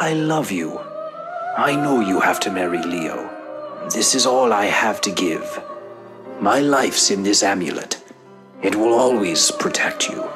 I love you. I know you have to marry Leo. This is all I have to give. My life's in this amulet. It will always protect you.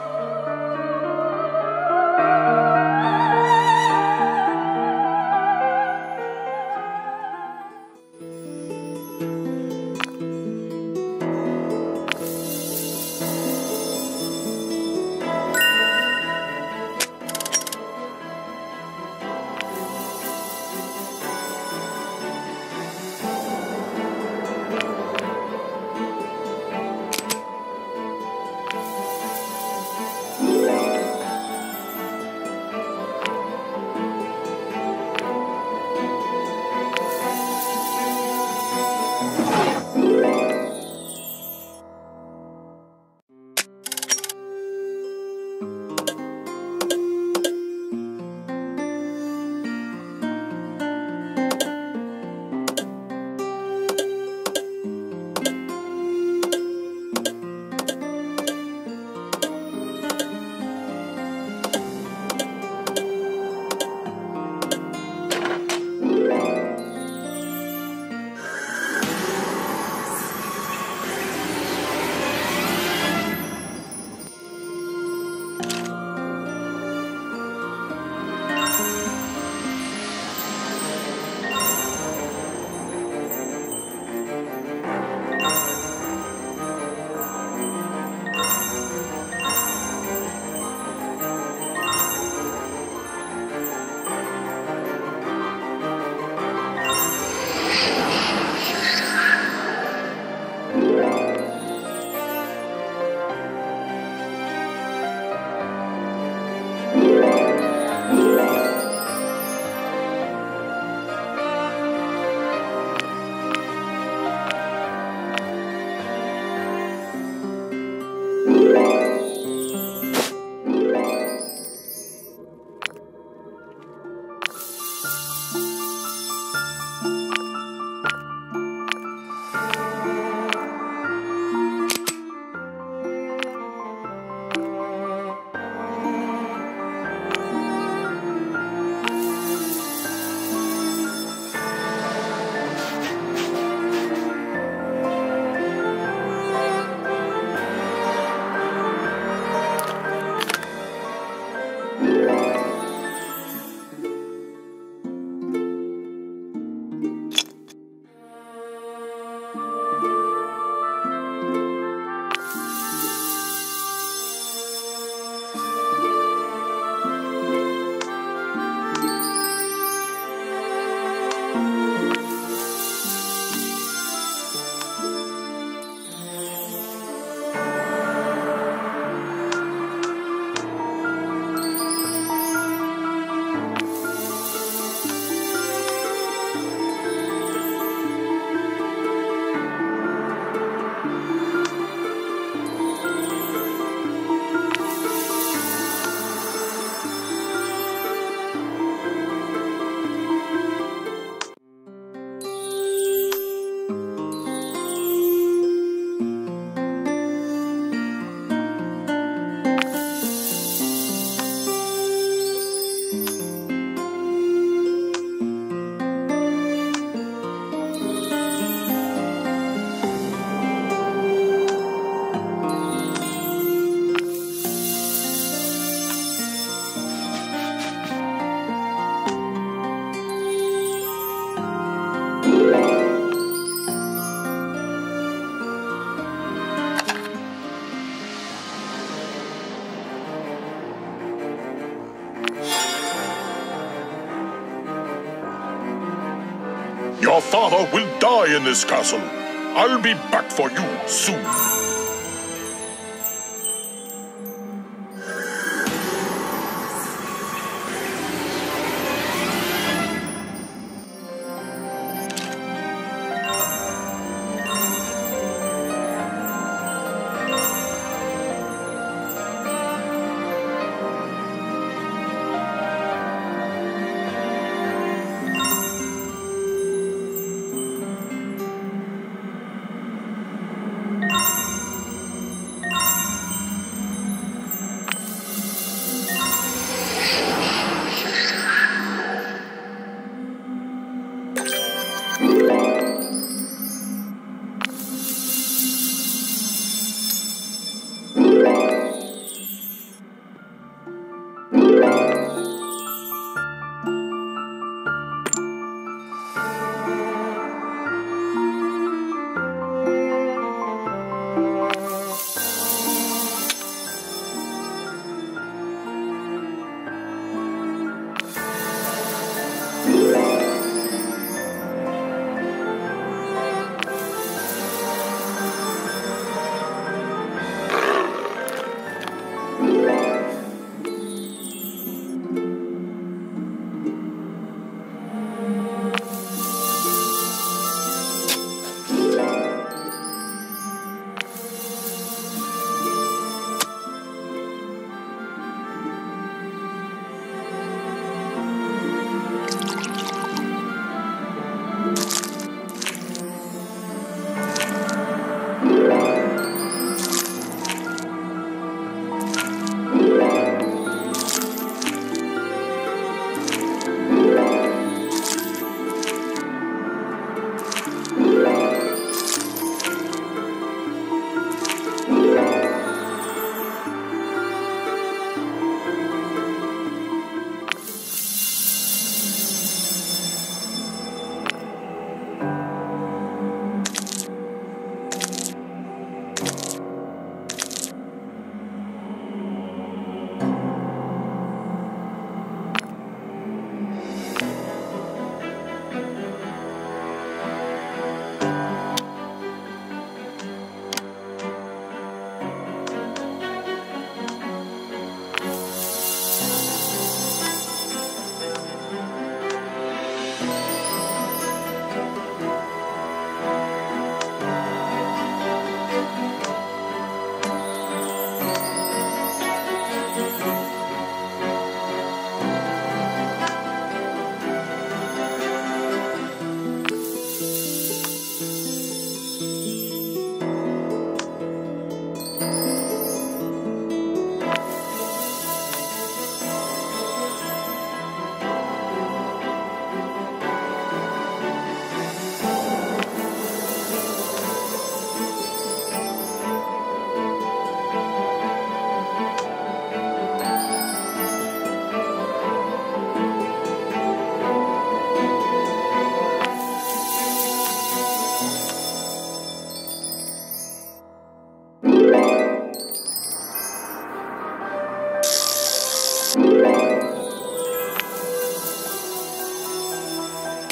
Your father will die in this castle. I'll be back for you soon.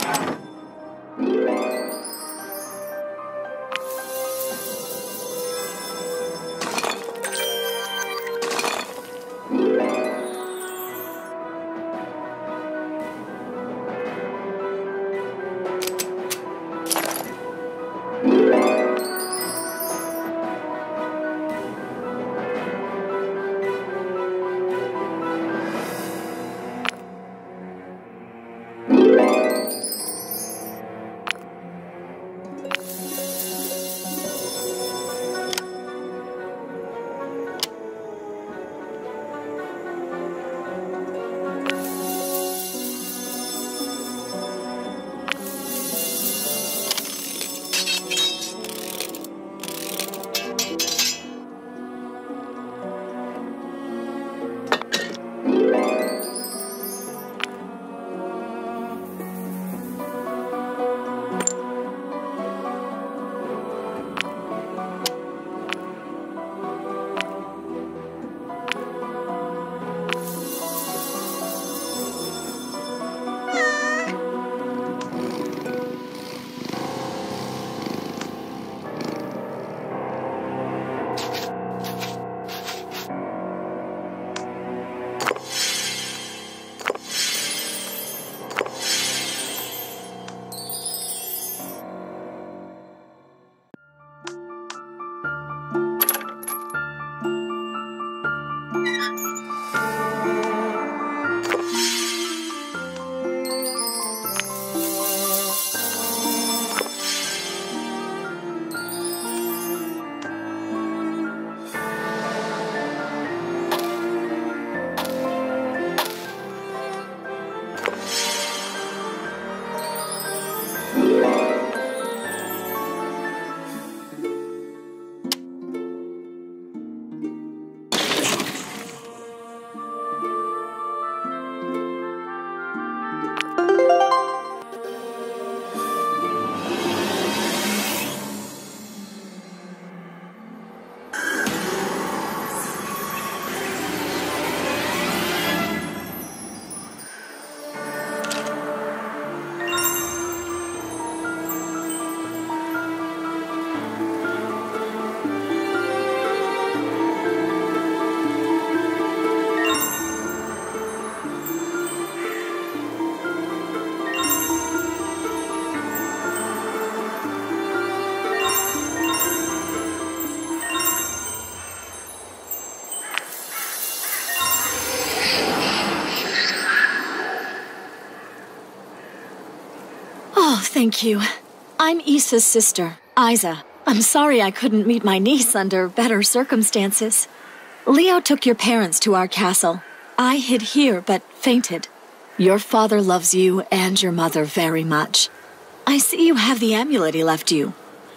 Oh, thank you. I'm Issa's sister, Isa. I'm sorry I couldn't meet my niece under better circumstances. Leo took your parents to our castle. I hid here, but fainted. Your father loves you and your mother very much. I see you have the amulet he left you.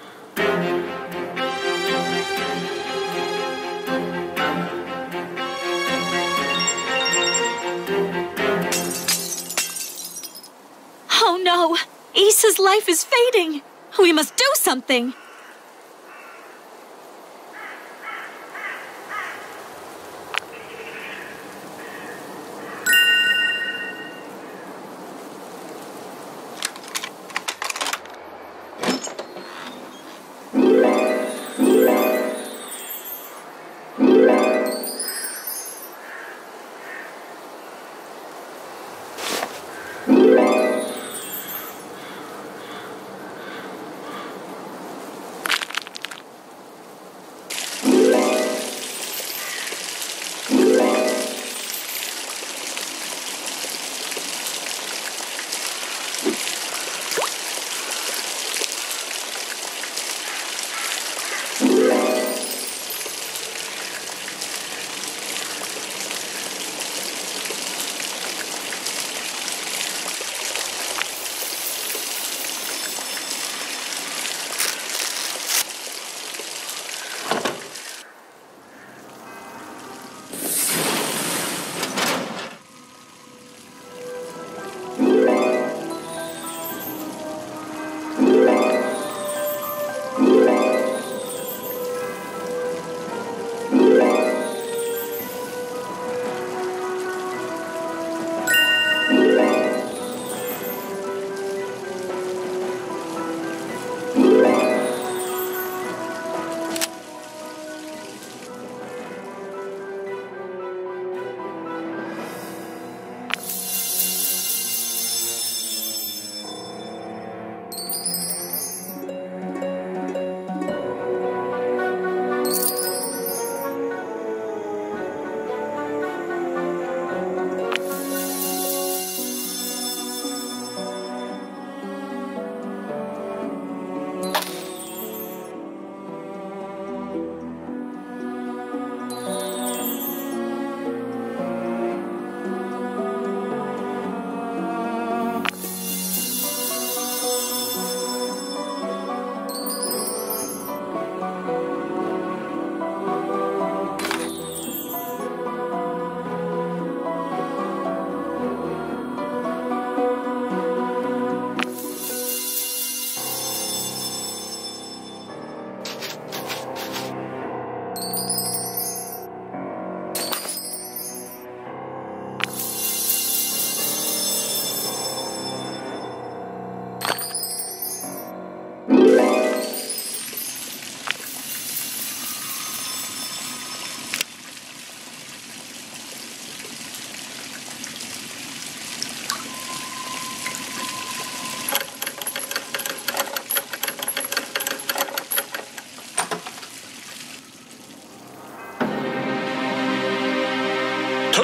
Oh no! Issa's life is fading! We must do something!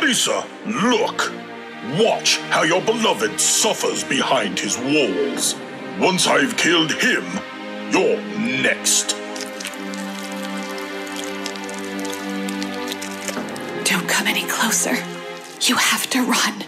Isa, look! Watch how your beloved suffers behind his walls. Once I've killed him, you're next. Don't come any closer. You have to run.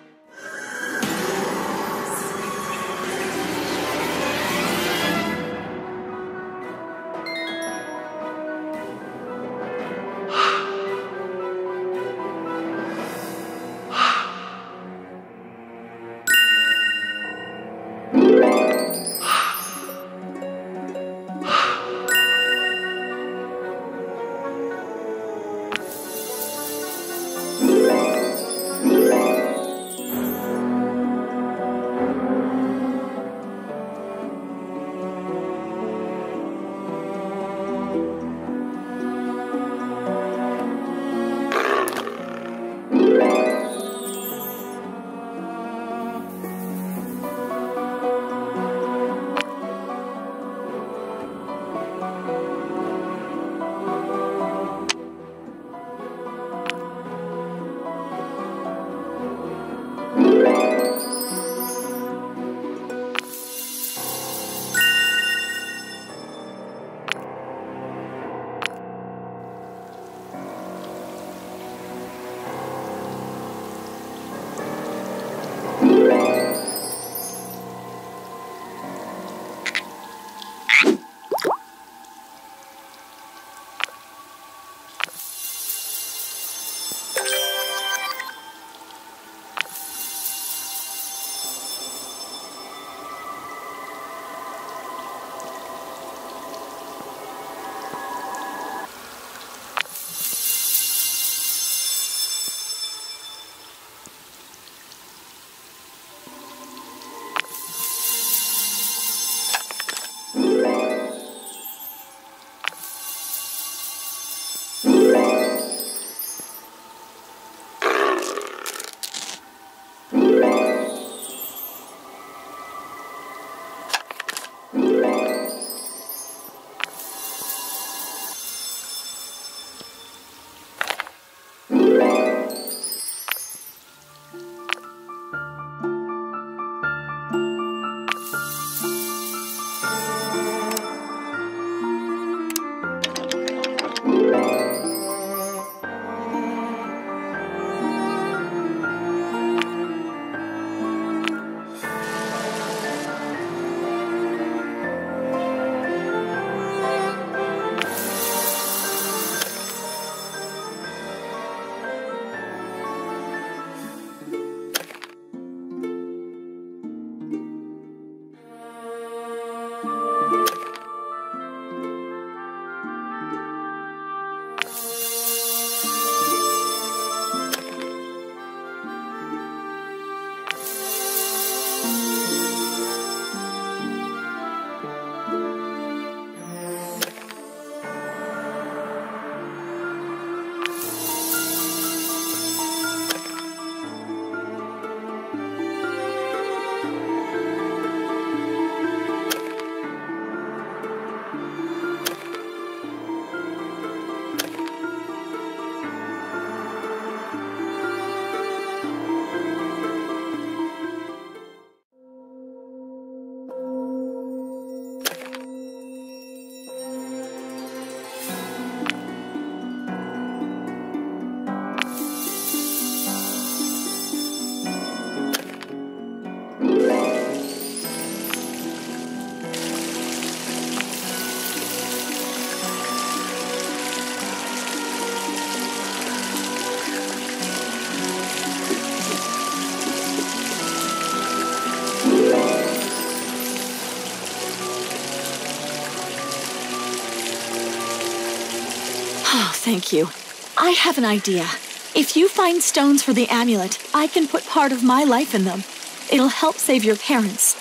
Oh, thank you. I have an idea. If you find stones for the amulet, I can put part of my life in them. It'll help save your parents.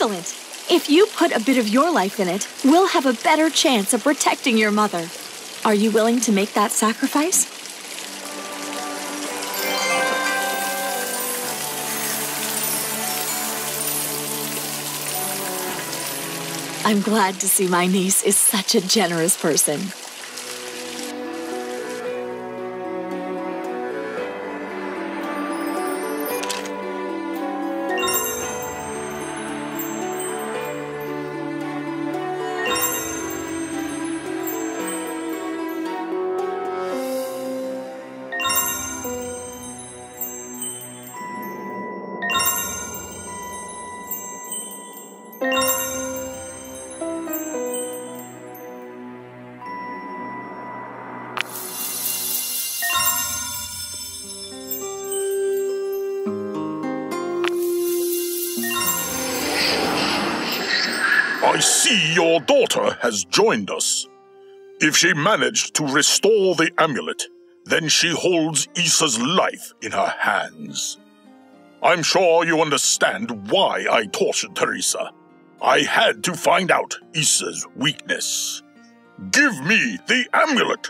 excellent. If you put a bit of your life in it, we'll have a better chance of protecting your mother. Are you willing to make that sacrifice? I'm glad to see my niece is such a generous person. I see your daughter has joined us. If she managed to restore the amulet, then she holds Issa's life in her hands. I'm sure you understand why I tortured Teresa. I had to find out Issa's weakness. Give me the amulet!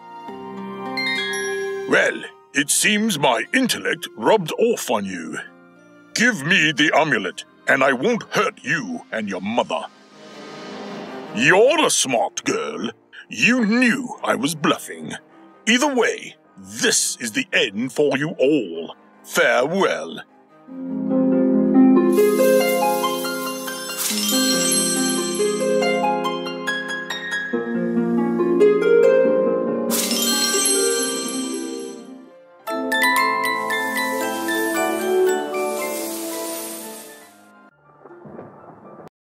Well, it seems my intellect rubbed off on you. Give me the amulet, and I won't hurt you and your mother. You're a smart girl. You knew I was bluffing. Either way, this is the end for you all. Farewell.